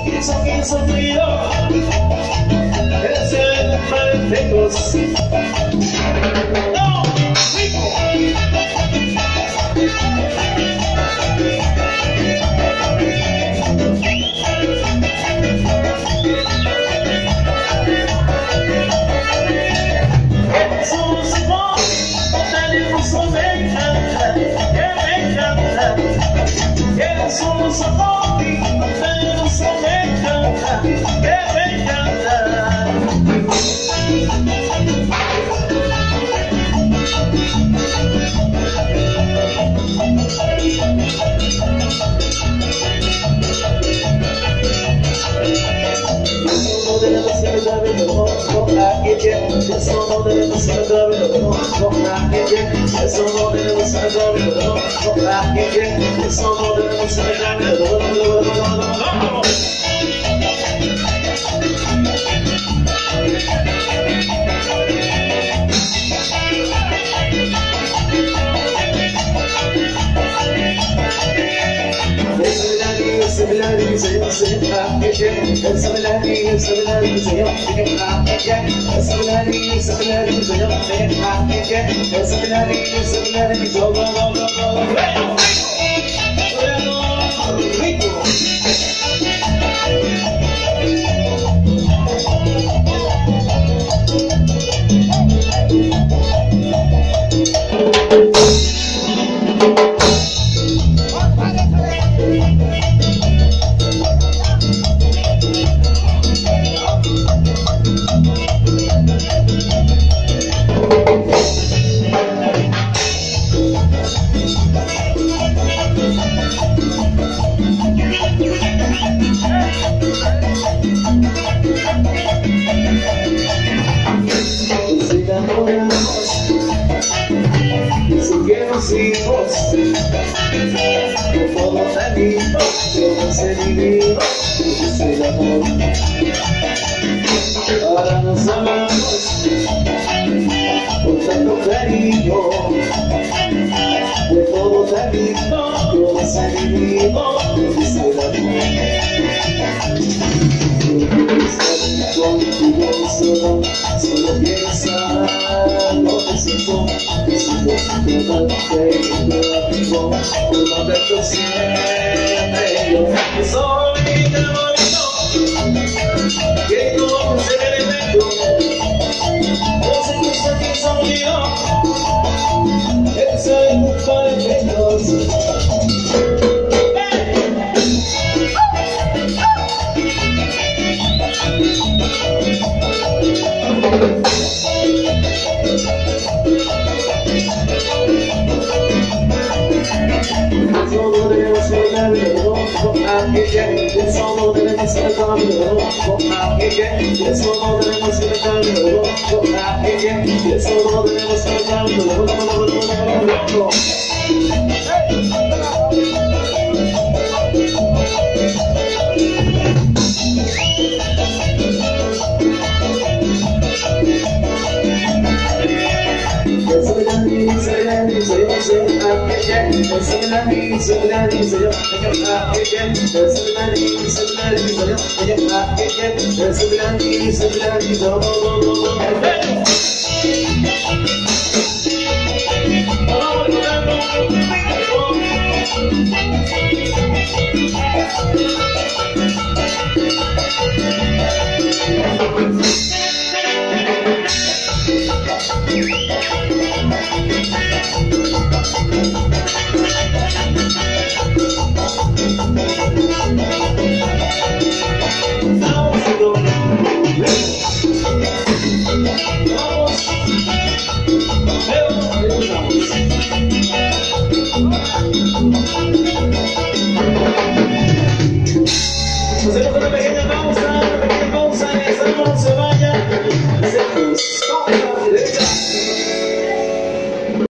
quién soy yo, ser perfectos. No, somos amor, tenemos un me encanta, que me encanta. Que somos amor, tenemos un me encanta, que me encanta. Ahora nos amamos con tanto cariño, de todo tan lindo, yo más adivino, dice el amor. Contigo solo piensa lo que siento, si yo amigo, por verte siempre, yo soy tan bonito, que como se ve el evento, yo sé que soy yo, que soy muy perfecto.